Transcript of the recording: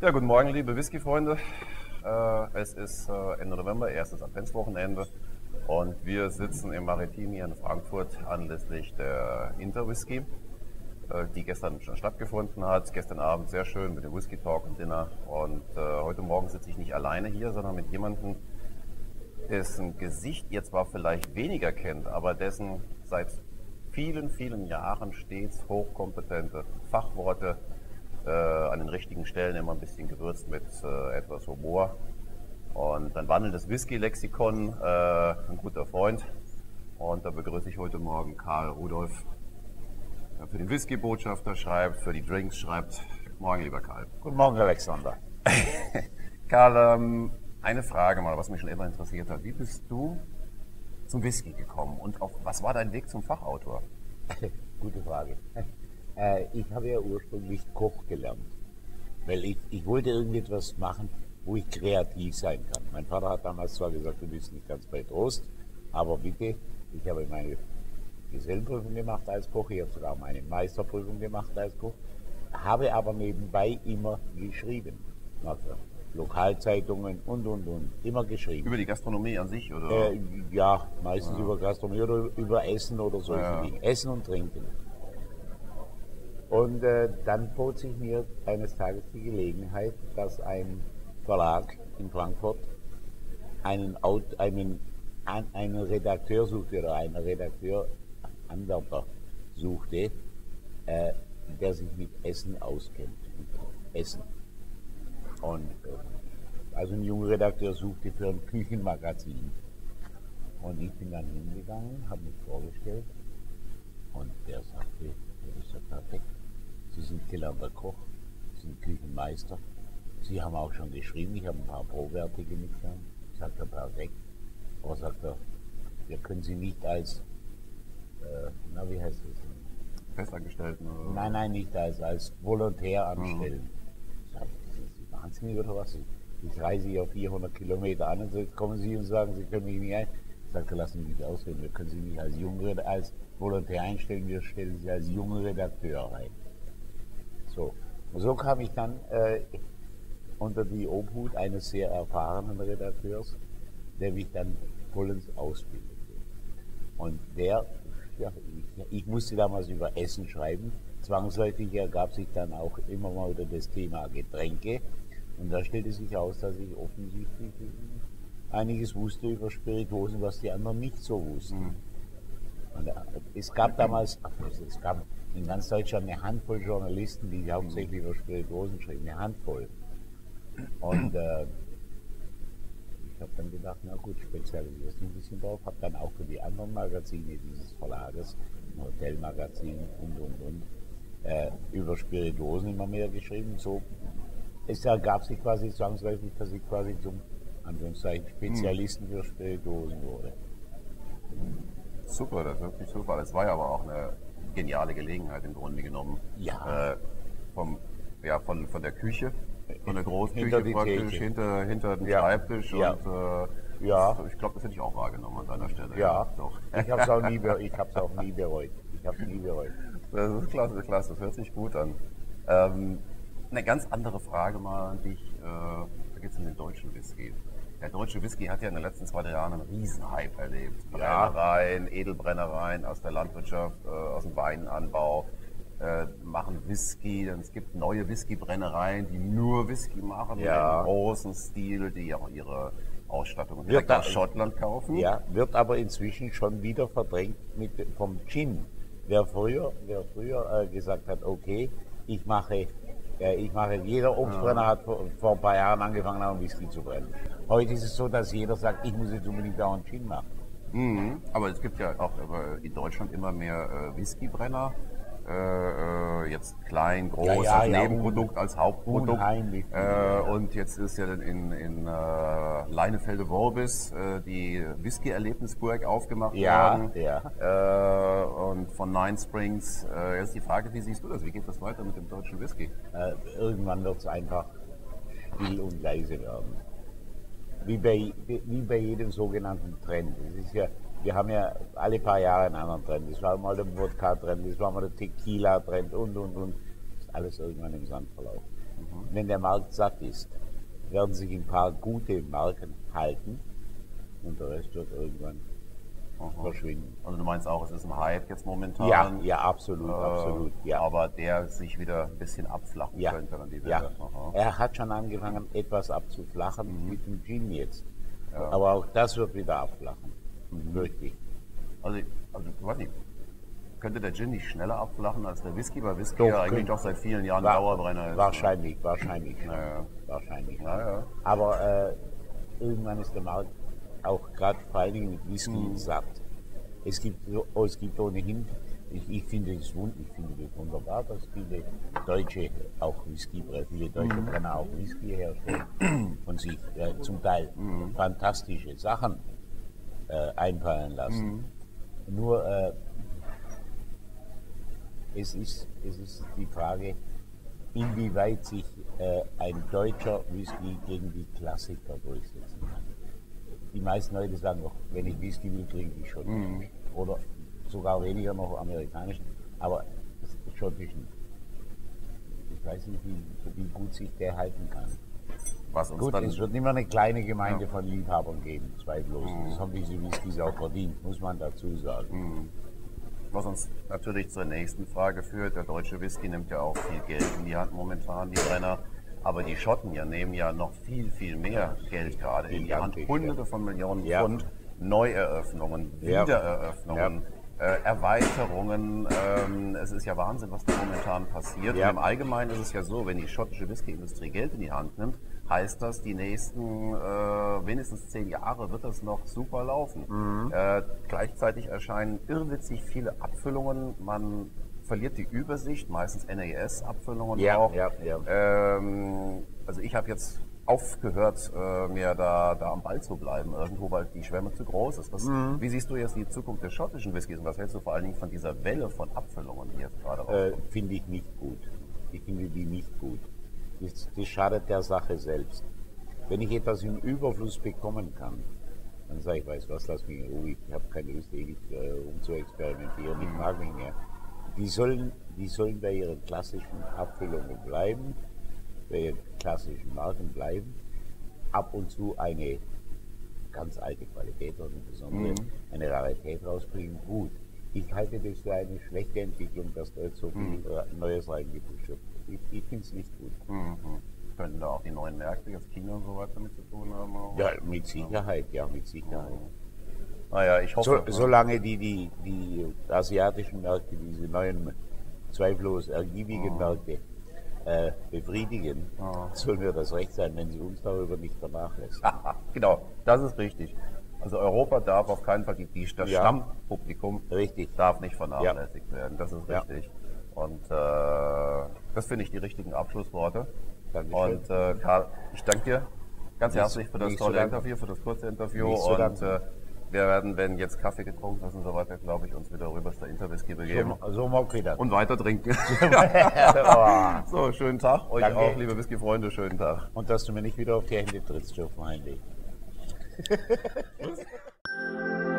Ja, guten Morgen, liebe Whisky-Freunde. Es ist Ende November, erstes Adventswochenende und wir sitzen im Maritim hier in Frankfurt anlässlich der Interwhisky, die gestern schon stattgefunden hat. Gestern Abend sehr schön mit dem Whisky Talk und Dinner und heute Morgen sitze ich nicht alleine hier, sondern mit jemandem, dessen Gesicht ihr zwar vielleicht weniger kennt, aber dessen seit vielen, vielen Jahren stets hochkompetente Fachworte an den richtigen Stellen immer ein bisschen gewürzt mit etwas Humor. Und ein wandelndes Whisky-Lexikon, ein guter Freund. Und da begrüße ich heute Morgen Karl Rudolph, der für den Whisky-Botschafter schreibt, für die Drinks schreibt. Morgen, lieber Karl. Guten Morgen, Alexander. Karl, eine Frage mal, was mich schon immer interessiert hat. Wie bist du zum Whisky gekommen und auch, was war dein Weg zum Fachautor? Gute Frage. Ich habe ja ursprünglich Koch gelernt, weil ich wollte irgendetwas machen, wo ich kreativ sein kann. Mein Vater hat damals zwar gesagt, du bist nicht ganz bei Trost, aber bitte, ich habe meine Gesellenprüfung gemacht als Koch, ich habe sogar meine Meisterprüfung gemacht als Koch, habe aber nebenbei immer geschrieben. Also Lokalzeitungen und, immer geschrieben. Über die Gastronomie an sich, oder? Ja, meistens über Gastronomie oder über Essen oder solche Dinge. Essen und Trinken. Und dann bot sich mir eines Tages die Gelegenheit, dass ein Verlag in Frankfurt einen Redakteur suchte oder einen Redakteuranwärter suchte, der sich mit Essen auskennt. Mit Essen. Und also ein junger Redakteur suchte für ein Küchenmagazin. Und ich bin dann hingegangen, habe mich vorgestellt und der sagte, das ist ja perfekt. Sie sind gelernter Koch, Sie sind Küchenmeister. Sie haben auch schon geschrieben, ich habe ein paar Prowertige mitgenommen. Sagt er, perfekt. Aber sagt er, wir können Sie nicht als, wie heißt das? Festangestellten? Oder? Nein, nicht als Volontär anstellen. Sagt, sind Sie wahnsinnig oder was? Ich reise hier 400 Kilometer an und jetzt kommen Sie und sagen, Sie können mich nicht ein. Sagt er, lassen Sie mich ausreden, wir können Sie nicht als Volontär einstellen, wir stellen Sie als junger Redakteur ein. So kam ich dann unter die Obhut eines sehr erfahrenen Redakteurs, der mich dann vollends ausbildete. Und ich musste damals über Essen schreiben. Zwangsläufig ergab sich dann auch immer mal wieder das Thema Getränke. Und da stellte sich aus, dass ich offensichtlich einiges wusste über Spirituosen, was die anderen nicht so wussten. Und es gab damals, in ganz Deutschland eine Handvoll Journalisten, die hauptsächlich über Spirituosen schrieben, eine Handvoll. Und ich habe dann gedacht, na gut, spezialisierst du ein bisschen drauf, habe dann auch für die anderen Magazine dieses Verlages, ein Hotelmagazin und, über Spirituosen immer mehr geschrieben. So, es ergab sich quasi zwangsläufig, dass ich quasi zum Anführungszeichen Spezialisten für Spirituosen wurde. Super, das ist wirklich super. Das war ja aber auch eine geniale Gelegenheit im Grunde genommen. Ja. Von der Küche, von der Großküche Hinter die praktisch, Theke. hinter dem Ja. Schreibtisch Ja. und ich glaube, das hätte ich auch wahrgenommen an deiner Stelle. Ja, Doch. ich habe es auch nie bereut. Ich habe es nie bereut. Das ist klasse, das hört sich gut an. Eine ganz andere Frage mal an dich, da geht es um den deutschen Whisky. Der deutsche Whisky hat ja in den letzten 2-3 Jahren einen Riesenhype erlebt. Brennereien, Edelbrennereien aus der Landwirtschaft, aus dem Weinanbau machen Whisky. Es gibt neue Whiskybrennereien, die nur Whisky machen, im großen Stil, die auch ihre Ausstattung direkt aus Schottland kaufen. Ja, wird aber inzwischen schon wieder verdrängt vom Gin. Wer früher gesagt hat, okay, jeder Obstbrenner hat vor ein paar Jahren angefangen, auch Whisky zu brennen. Heute ist es so, dass jeder sagt, ich muss jetzt unbedingt auch einen Gin machen. Aber es gibt ja auch in Deutschland immer mehr Whiskybrenner. Jetzt klein, groß, als Nebenprodukt, als Hauptprodukt. Unheimlich. Und jetzt ist ja in Leinefelde-Worbis die Whisky-Erlebnisburg aufgemacht worden. Und von Nine Springs. Jetzt die Frage, wie siehst du das? Wie geht das weiter mit dem deutschen Whisky? Irgendwann wird es einfach still und leise werden. Wie bei jedem sogenannten Trend. Es ist ja, wir haben ja alle paar Jahre einen anderen Trend. Das war mal der Wodka-Trend, das war mal der Tequila-Trend und. Das ist alles irgendwann im Sand verlaufen. Wenn der Markt satt ist, werden sich ein paar gute Marken halten und der Rest wird irgendwann verschwinden. Also du meinst auch, es ist ein Hype jetzt momentan? Ja, absolut, absolut. Ja. Aber der sich wieder ein bisschen abflachen könnte dann die Welle. Ja. Er hat schon angefangen, etwas abzuflachen mit dem Gin jetzt. Aber auch das wird wieder abflachen. Fürchte ich. Also weiß nicht, könnte der Gin nicht schneller abflachen als der Whisky? Weil Whisky Doch, ja eigentlich könnte. doch seit vielen Jahren Dauerbrenner ist. Wahrscheinlich. Ja. Wahrscheinlich. Ja. Aber irgendwann ist der Markt auch gerade vor allen Dingen mit Whisky satt. Es gibt ohnehin, ich finde das wunderbar, dass viele Deutsche auch viele Deutsche Brenner auch Whisky herstellen und sich zum Teil fantastische Sachen einfallen lassen. Nur es ist die Frage, inwieweit sich ein deutscher Whisky gegen die Klassiker durchsetzen kann. Die meisten Leute sagen doch, wenn ich Whisky will, trinke ich schottischen. Oder sogar weniger noch amerikanischen. Aber das schottischen, ich weiß nicht, wie gut sich der halten kann. Was uns Gut, dann, es wird immer eine kleine Gemeinde von Liebhabern geben, zweifellos. Das haben diese Whiskys auch verdient, muss man dazu sagen. was uns natürlich zur nächsten Frage führt. Der deutsche Whisky nimmt ja auch viel Geld in die Hand momentan, die Brenner. Aber die Schotten nehmen ja noch viel, viel mehr Geld gerade in die Hand. Hunderte von Millionen Pfund, Neueröffnungen, Wiedereröffnungen, Erweiterungen. Es ist ja Wahnsinn, was da momentan passiert. Und im Allgemeinen ist es ja so, wenn die schottische Whisky-Industrie Geld in die Hand nimmt, heißt das, die nächsten wenigstens 10 Jahre wird das noch super laufen. Gleichzeitig erscheinen irrwitzig viele Abfüllungen. Man verliert die Übersicht, meistens NAS-Abfüllungen auch. Also ich habe jetzt aufgehört, mir da am Ball zu bleiben, irgendwo, weil die Schwemme zu groß ist. Wie siehst du jetzt die Zukunft des schottischen Whiskys und was hältst du vor allen Dingen von dieser Welle von Abfüllungen, die jetzt gerade rauskommt? Finde ich nicht gut. Ich finde die nicht gut. Das schadet der Sache selbst. Wenn ich etwas im Überfluss bekommen kann, dann sage ich, weiß was, lass mich in Ruhe, ich habe keine Lust, ewig zu experimentieren, ich mag nicht mehr. Die sollen bei ihren klassischen Abfüllungen bleiben, bei ihren klassischen Marken bleiben, ab und zu eine ganz alte Qualität oder besonders eine Rarität rausbringen, gut. Ich halte das für eine schlechte Entwicklung, dass da jetzt so viel Neues reingepusht wird. Ich finde es nicht gut. Könnten da auch die neuen Märkte, jetzt China und so weiter mit zu tun haben? Ja, mit Sicherheit, Naja, ich hoffe. Solange die asiatischen Märkte, diese neuen, zweifellos ergiebigen Märkte befriedigen, soll mir das recht sein, wenn sie uns darüber nicht vernachlässigen. Genau, das ist richtig. Also Europa darf auf keinen Fall, das Stammpublikum darf nicht vernachlässigt werden. Das ist richtig. Und das finde ich die richtigen Abschlussworte. Dankeschön. Und Karl, ich danke dir ganz herzlich für das tolle Interview, für das kurze Interview. Und wir werden, wenn jetzt Kaffee getrunken ist und so weiter, glaube ich, uns wieder rüber zur Interwhisky begeben. So mag ich das. Und weiter trinken. So, schönen Tag. Euch auch, liebe Whisky-Freunde, schönen Tag. Und dass du mir nicht wieder auf die Hände trittst, Joe Heinrich.